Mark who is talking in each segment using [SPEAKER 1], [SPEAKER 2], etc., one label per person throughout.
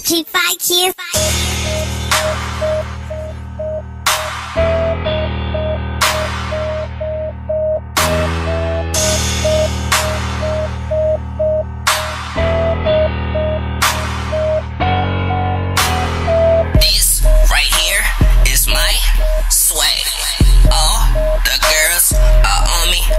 [SPEAKER 1] G5 Kids.
[SPEAKER 2] This right here is my swag. All the girls are on me.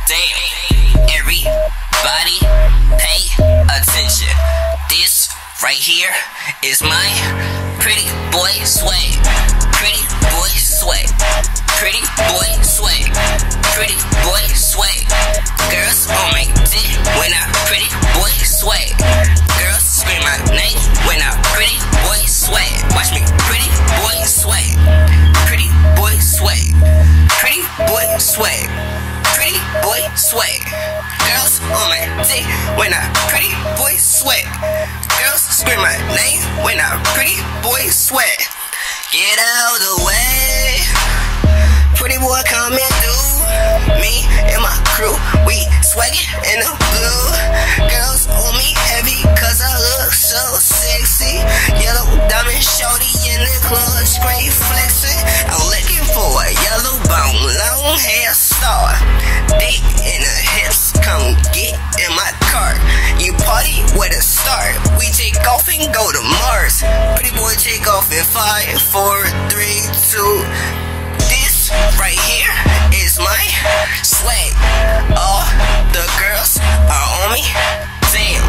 [SPEAKER 2] Damn, everybody pay attention. This right here is my pretty boy swag. Pretty boy swag. Pretty boy swag. Pretty boy swag. Girls on my dick when I pretty boy swag. Girls scream my name when I pretty boy swag. Watch me, pretty boy swag. Pretty boy swag. Pretty boy swag. Pretty boy swag. Girls on my dick when I pretty boy swag. Girls scream my name when I pretty boy swag. Get out of the way. Pretty boy coming through. Me and my crew, we swaggin' in the blue. Girls on me heavy cause I look so sexy. Yellow diamond shorty in the club, straight flexing. I'm looking for a yellow bone, long hair star. Dick in the hips, come get in my car. You party with a star, we take off and go to Mars. Pretty boy take off in 5, 4, 3, 2. This right here is my swag. All the girls are on me. Damn,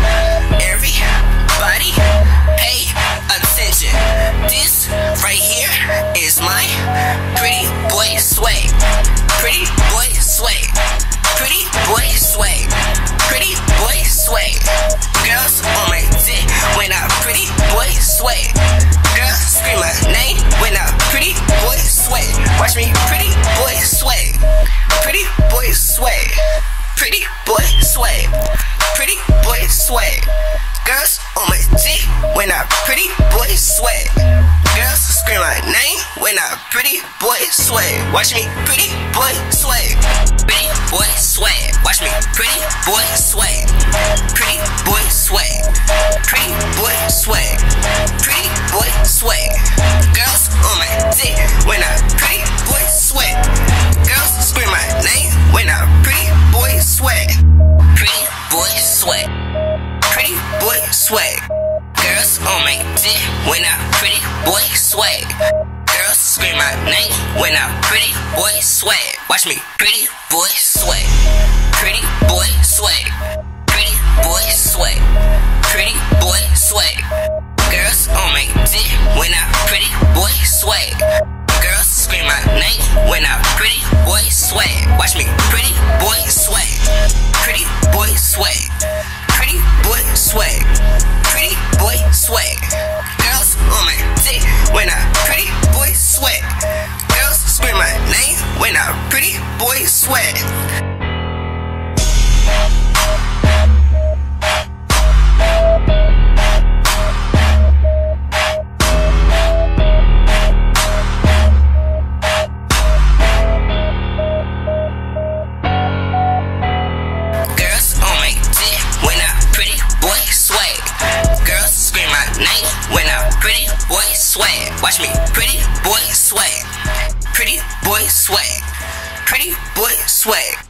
[SPEAKER 2] everybody pay attention. This right here is my pretty boy swag. Pretty boy swag. Pretty boy swag. Pretty boy swag. Girls on my dick when I pretty boy swag. Girls scream my name when I pretty boy swag. Watch me, pretty boy swag. Pretty boy swag. Pretty boy swag. Pretty boy swag. Girls on my dick when I pretty boy swag. Girls scream my name when I pretty boy swag. Watch me, pretty boy swag. Pretty boy swag. Watch me, pretty boy swag. Pretty boy swag. Pretty boy swag. Pretty boy swag. Girls on my dick when I pretty boy swag. Girls scream my name when I pretty boy swag. Pretty boy swag. Pretty boy swag. Girls on my dick when I pretty boy swag. Girls scream my name when I pretty boy swag. Watch me, pretty boy swag. Pretty boy swag. Pretty boy swag. Pretty boy swag. Girls on my dick when I pretty boy swag. Girls scream my name when I pretty boy swag. Watch me, pretty boy swag. Pretty boy swag. Pretty boy swag. Pretty boy swag. Girls on my dick when I pretty boy swag. Girls scream my name when I pretty boy swag. Swag. Watch me, pretty boy swag. Pretty boy swag. Pretty boy swag.